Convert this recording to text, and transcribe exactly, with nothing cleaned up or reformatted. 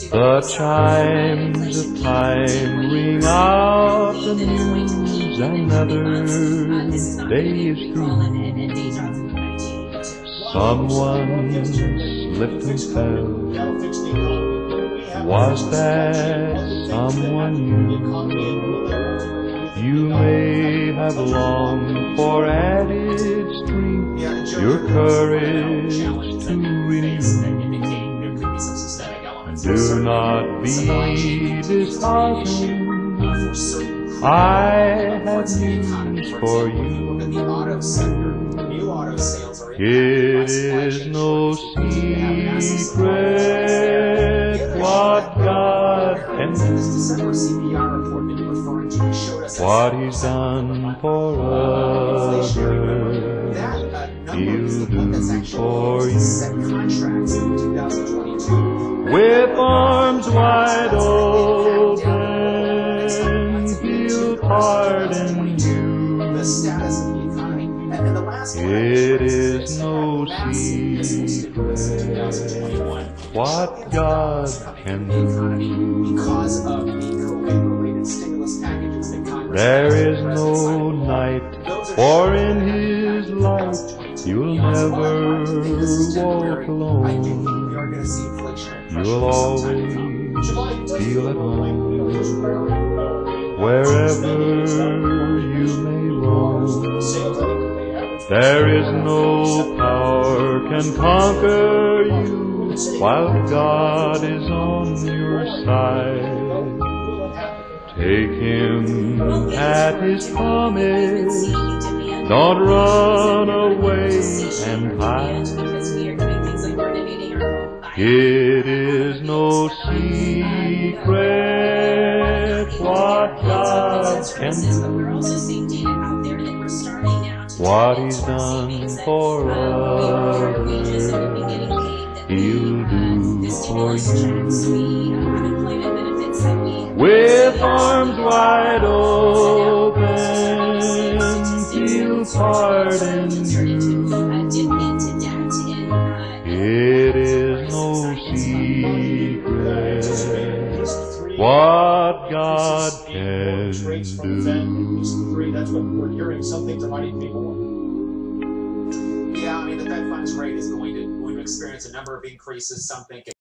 The chimes of time ring out the news, another day is through. Someone slipped and fell. Was that someone you? You may have longed for added strength, your courage to renew. Do not be disheartened, I have news for you. It is no secret what God can do, what He's done for others, He'll do for you. With arms wide open, He'll pardon you. It is no secret what God can do. There is no night, for in His light you'll never walk alone. You'll always feel at home wherever you may roam. There is no power can conquer you while God is on your side. Take Him at His promise, don't run away and hide. It is no secret what God can do, what He's done for others, He'll do for you. With arms wide open, He'll pardon you. It is no secret what God can do. That's what we're hearing. Some things are might even be more. Yeah, I mean, the Fed funds rate is going to, going to experience a number of increases. Some think